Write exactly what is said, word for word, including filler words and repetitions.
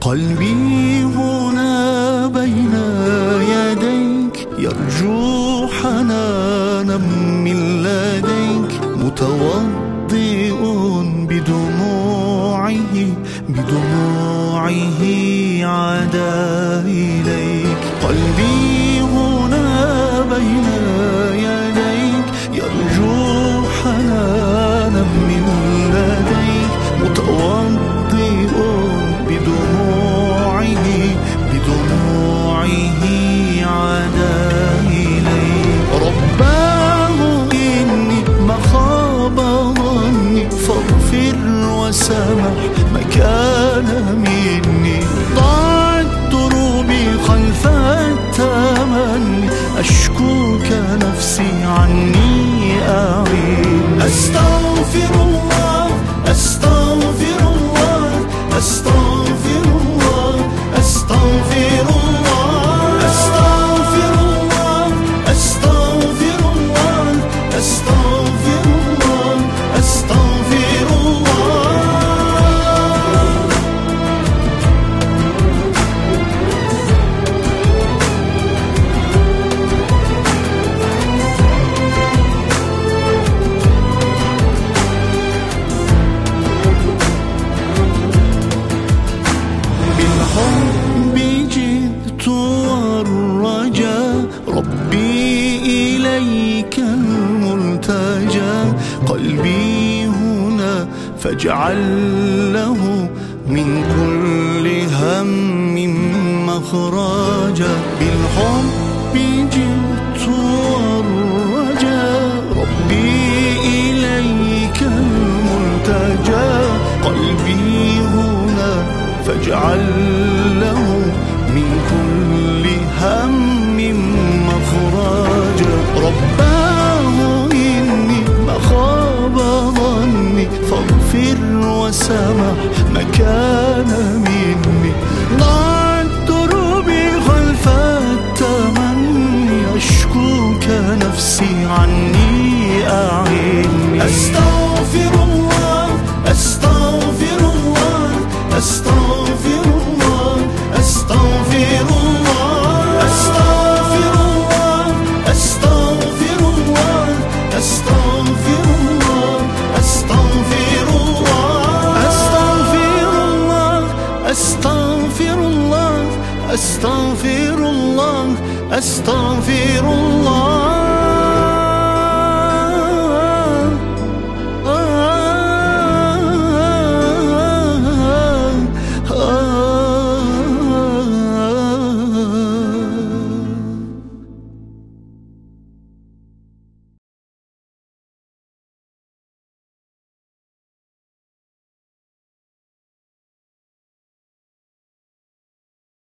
قلبي هنا بين يديك يرجو حنانا من لديك، متوضئ بدموعه بدموعه عدا إليك. قلبي هنا بين يديك يرجو حنانا من لديك، متوضئ بدموعه بدموعه عدا إليك. رباه إني ما خاب ظني فاغفر وسامح ما كان مني، ضاعت دروبي خلف التمني، أشكوك نفسي عني أعين. أستغفر الله أستغفر الله أستغفر الله أستغفر الله أستغفر الله أستغفر الله أستغفر الله أستغفر الله. بالحب جئت والرجاء، ربي إليك الملتجى. قلبي هنا فاجعل له من كل هم مخرجا. بالحب جئت والرجاء، ربي إليك الملتجى. قلبي هنا فاجعل له من كل هم مخرجا. رباه إني ما خاب ظني فاغفر وسامح ما كان مني، ضاعت دروبي خلف التمني، أشكوك نفسي عني أعيني. أستغفر الله أستغفر الله أستغفر الله أستغفر الله أستغفر الله أستغفر الله أستغفر الله أستغفر الله أستغفر الله أستغفر الله أستغفر الله أستغفر الله.